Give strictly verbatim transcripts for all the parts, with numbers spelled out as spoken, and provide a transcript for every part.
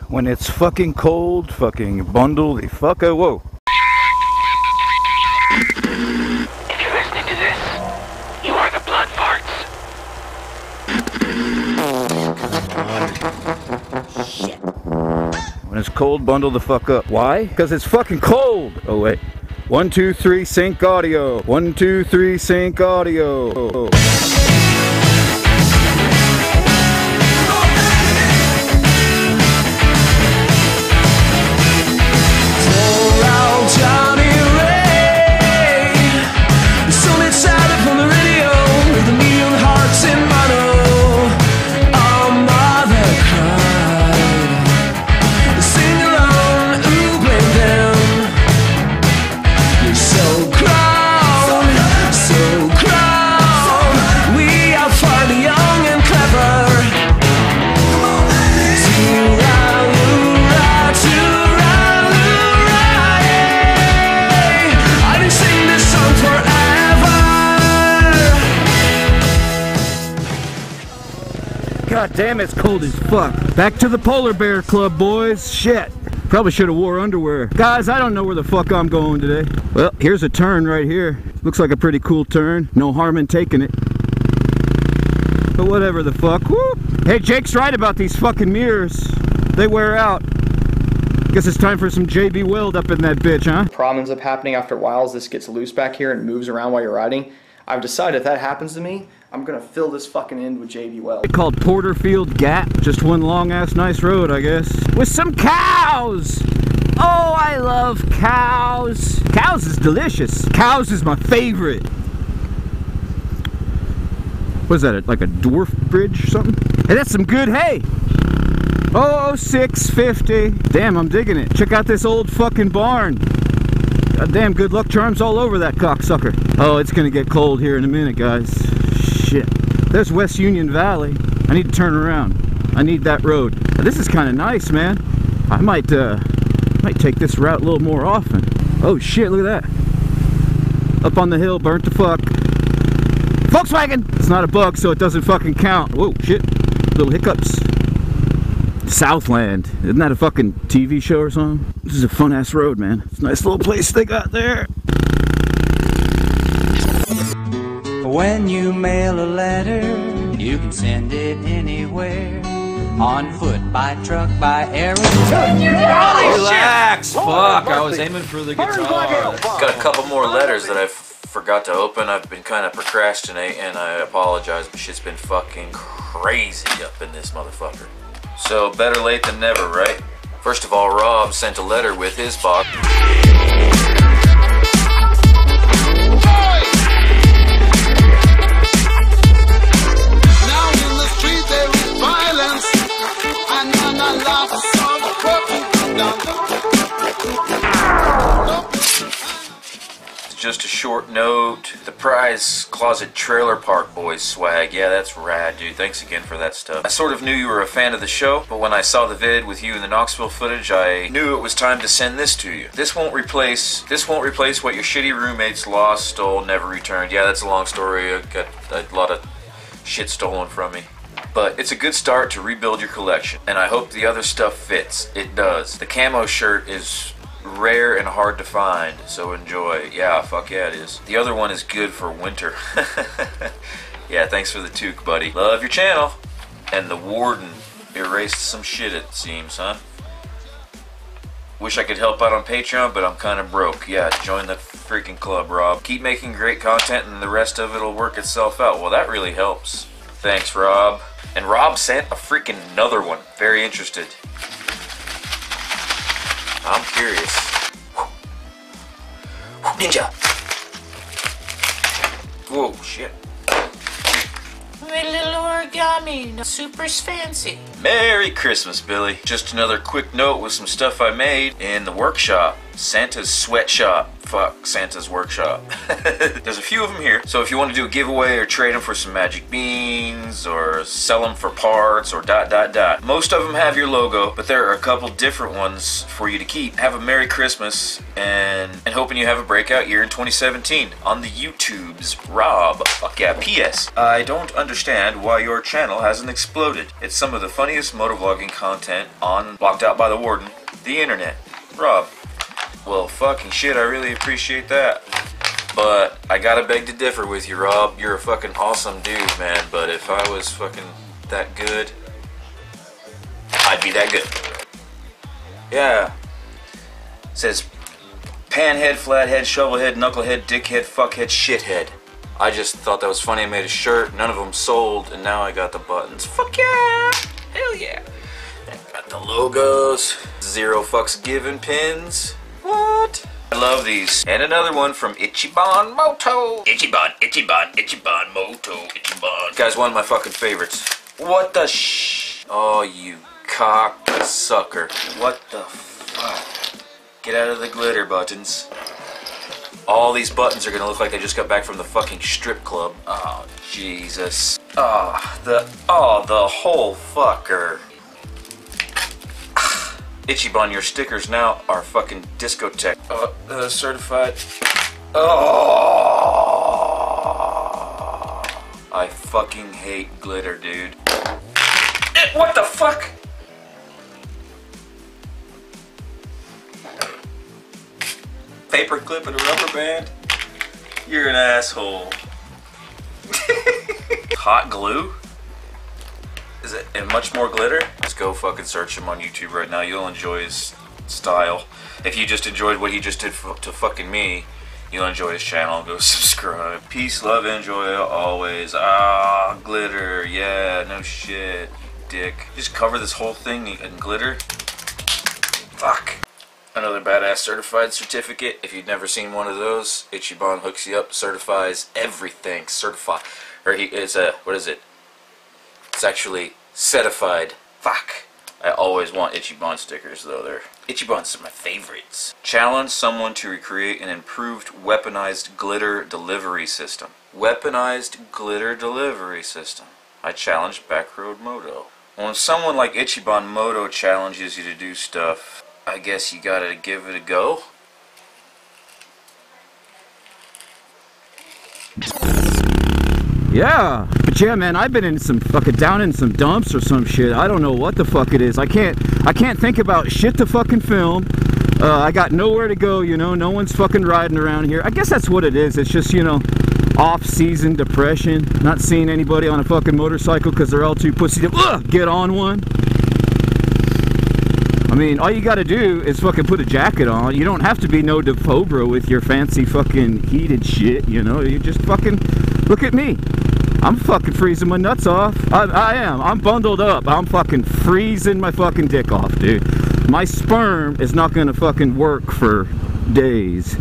when it's fucking cold, fucking bundle the fuck out. Whoa. If you're listening to this, you are the blood farts. Shit. When it's cold, bundle the fuck up. Why? Because it's fucking cold. Oh wait. One, two, three, sync audio. One, two, three, sync audio. Oh. God damn, it's cold as fuck. Back to the Polar Bear Club, boys. Shit. Probably should have wore underwear. Guys, I don't know where the fuck I'm going today. Well, here's a turn right here. Looks like a pretty cool turn. No harm in taking it. But whatever the fuck. Woo! Hey, Jake's right about these fucking mirrors. They wear out. Guess it's time for some J B Weld up in that bitch, huh? Problem ends up happening after a while is this gets loose back here and moves around while you're riding. I've decided if that happens to me, I'm gonna fill this fucking end with J B Weld. It's called Porterfield Gap. Just one long ass nice road, I guess. With some cows! Oh, I love cows. Cows is delicious. Cows is my favorite. What is that, like a dwarf bridge or something? Hey, that's some good hay. Oh, six fifty. Damn, I'm digging it. Check out this old fucking barn. God damn, good luck charms all over that cocksucker. Oh, it's gonna get cold here in a minute, guys. Shit. There's West Union Valley. I need to turn around. I need that road. This is kind of nice, man. I might, uh, might take this route a little more often. Oh shit, look at that. Up on the hill, burnt the fuck. Volkswagen! It's not a bug, so it doesn't fucking count. Whoa, shit. Little hiccups. Southland. Isn't that a fucking T V show or something? This is a fun ass road, man. It's a nice little place they got there. When you mail a letter, you can send it anywhere. On foot, by truck, by aeroplane. Relax, fuck. I was aiming for the guitar. Got a couple more letters that I forgot to open. I've been kind of procrastinating, and I apologize, but shit's been fucking crazy up in this motherfucker. So better late than never, right? First of all, Rob sent a letter with his box. Just a short note, the Prize Closet Trailer Park Boys swag. Yeah, that's rad, dude. Thanks again for that stuff. I sort of knew you were a fan of the show, but when I saw the vid with you in the Knoxville footage, I knew it was time to send this to you. This won't replace, this won't replace what your shitty roommates lost, stole, never returned. Yeah, that's a long story. I got a lot of shit stolen from me. But it's a good start to rebuild your collection, and I hope the other stuff fits. It does. The camo shirt is rare and hard to find, so enjoy. Yeah, fuck yeah it is. The other one is good for winter. Yeah, thanks for the toque, buddy. Love your channel. And the warden erased some shit, it seems, huh? Wish I could help out on Patreon, but I'm kind of broke. Yeah, join the freaking club, Rob. Keep making great content and the rest of it will work itself out. Well, that really helps. Thanks, Rob. And Rob sent a freaking another one. Very interested. I'm curious. Ninja! Whoa, shit. My little origami, super fancy. Merry Christmas, Billy. Just another quick note with some stuff I made in the workshop. Santa's Sweatshop. fuck, Santa's Workshop. There's a few of them here, so if you want to do a giveaway or trade them for some magic beans or sell them for parts or dot dot dot. Most of them have your logo, but there are a couple different ones for you to keep. Have a Merry Christmas and, and hoping you have a breakout year in twenty seventeen on the YouTubes. Rob, fuck yeah. P S I don't understand why your channel hasn't exploded. It's some of the funniest motovlogging content on Blocked Out by the Warden, the internet. Rob. Well, fucking shit, I really appreciate that. But I gotta beg to differ with you, Rob. You're a fucking awesome dude, man. But if I was fucking that good, I'd be that good. Yeah. It says panhead, flathead, shovelhead, knucklehead, dickhead, fuckhead, shithead. I just thought that was funny. I made a shirt. None of them sold, and now I got the buttons. Fuck yeah! Hell yeah! Got the logos. Zero fucks given pins. What? I love these. And another one from Ichiban Moto. Ichiban, Ichiban, Ichiban Moto, Ichiban. Guy's one of my fucking favorites. What the sh... Oh, you cock sucker. What the fuck? Get out of the glitter buttons. All these buttons are gonna look like they just got back from the fucking strip club. Oh, Jesus. Oh, the... Oh, the whole fucker. Ichiban, your stickers now are fucking discotheque. Uh, uh, certified. Oh, I fucking hate glitter, dude. Eh, what the fuck? Paper clip and a rubber band? You're an asshole. Hot glue? Is it and much more glitter? Let's go fucking search him on YouTube right now. You'll enjoy his style. If you just enjoyed what he just did f to fucking me, you'll enjoy his channel. Go subscribe. Peace, love, enjoy always. Ah, glitter. Yeah, no shit, dick. Just cover this whole thing in glitter. Fuck. Another badass certified certificate. If you've never seen one of those, Ichiban hooks you up, certifies everything. Certified. Or he is a, what is it? It's actually certified. Fuck. I always want Ichiban stickers though. They're Ichibans are my favorites. Challenge someone to recreate an improved weaponized glitter delivery system. Weaponized glitter delivery system. I challenge Backroad Moto. When someone like Ichiban Moto challenges you to do stuff, I guess you gotta give it a go. Yeah, but yeah, man, I've been in some fucking down in some dumps or some shit. I don't know what the fuck it is. I can't, I can't think about shit to fucking film. Uh, I got nowhere to go, you know. No one's fucking riding around here. I guess that's what it is. It's just, you know, off-season depression. Not seeing anybody on a fucking motorcycle because they're all too pussy to uh, get on one. I mean, all you gotta do is fucking put a jacket on. You don't have to be no Defobra with your fancy fucking heated shit, you know. You just fucking look at me. I'm fucking freezing my nuts off. I, I am. I'm bundled up. I'm fucking freezing my fucking dick off, dude. My sperm is not gonna fucking work for days.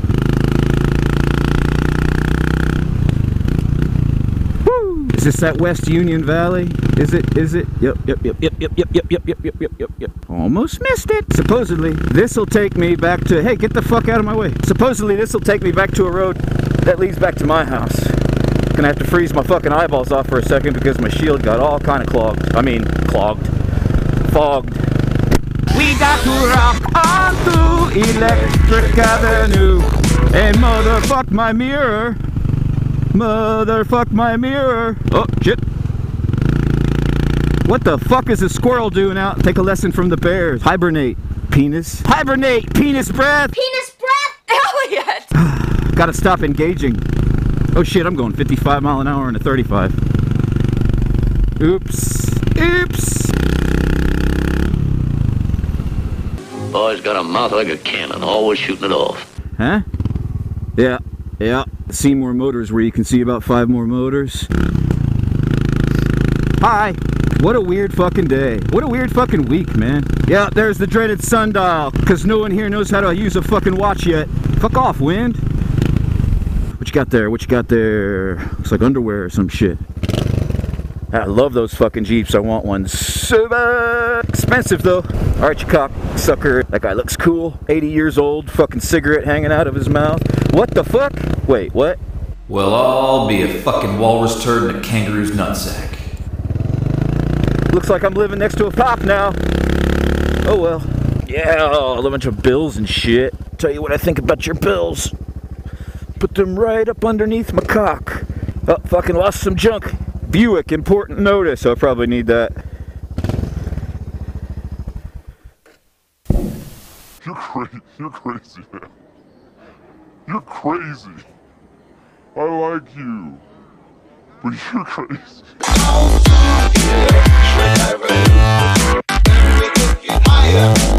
Woo! Is this that West Union Valley? Is it? Is it? Yep, yep, yep, yep, yep, yep, yep, yep, yep, yep, yep, yep, yep. Almost missed it. Supposedly, this'll take me back to, hey, get the fuck out of my way. Supposedly, this'll take me back to a road that leads back to my house. Gonna have to freeze my fucking eyeballs off for a second because my shield got all kind of clogged. I mean, clogged. Fogged. We got to rock on through Electric Avenue and motherfuck my mirror. Motherfuck my mirror. Oh, shit. What the fuck is a squirrel doing out? Take a lesson from the bears. Hibernate, penis. Hibernate, penis breath. Penis breath? Elliot! Gotta stop engaging. Oh shit, I'm going fifty-five mile an hour into thirty-five. Oops. Oops. Boy's got a mouth like a cannon, always shooting it off. Huh? Yeah. Yeah. Seymour Motors, where you can see about five more motors. Hi. What a weird fucking day. What a weird fucking week, man. Yeah, there's the dreaded sundial, because no one here knows how to use a fucking watch yet. Fuck off, wind. What you got there? What you got there? Looks like underwear or some shit. I love those fucking Jeeps. I want one so bad. Expensive though. Alright, you cocksucker. That guy looks cool. eighty years old. Fucking cigarette hanging out of his mouth. What the fuck? Wait, what? Well, I'll be a fucking walrus turd in a kangaroo's nutsack. Looks like I'm living next to a pop now. Oh well. Yeah, a bunch of bills and shit. Tell you what I think about your bills. Put them right up underneath my cock. Oh, fucking lost some junk. Buick, important notice. I'll probably need that. You're crazy. You're crazy, man. You're crazy. I like you. But you're crazy.